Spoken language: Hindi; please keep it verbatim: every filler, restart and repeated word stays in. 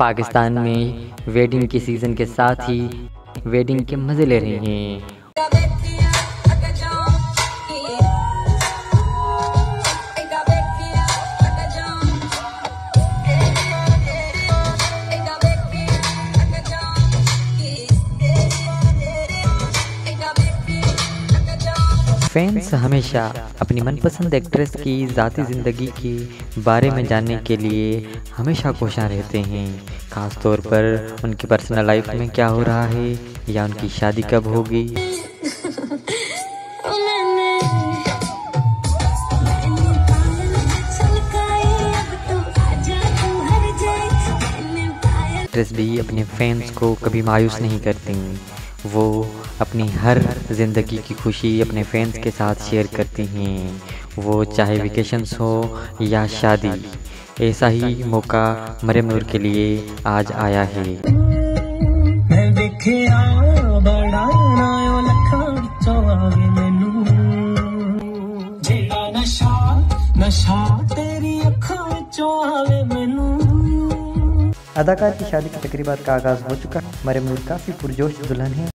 पाकिस्तान में वेडिंग के सीज़न के साथ ही वेडिंग के मज़े ले रही हैं। फैंस हमेशा अपनी मनपसंद एक्ट्रेस की ज़ाती ज़िंदगी के बारे में जानने के लिए हमेशा कोशां रहते हैं, ख़ास तौर पर उनकी पर्सनल लाइफ में क्या हो रहा है या उनकी शादी कब होगी। एक्ट्रेस भी अपने फैंस को कभी मायूस नहीं करती, वो अपनी हर ज़िंदगी की खुशी अपने फैंस के साथ शेयर करती हैं, वो चाहे वेकेशंस हो या शादी। ऐसा ही मौका मरियम नूर के लिए आज आया है। अदाकार की शादी की तकरीबात का आगाज़ हो चुका है। मरियम नूर काफ़ी पुरजोश दुल्हन है।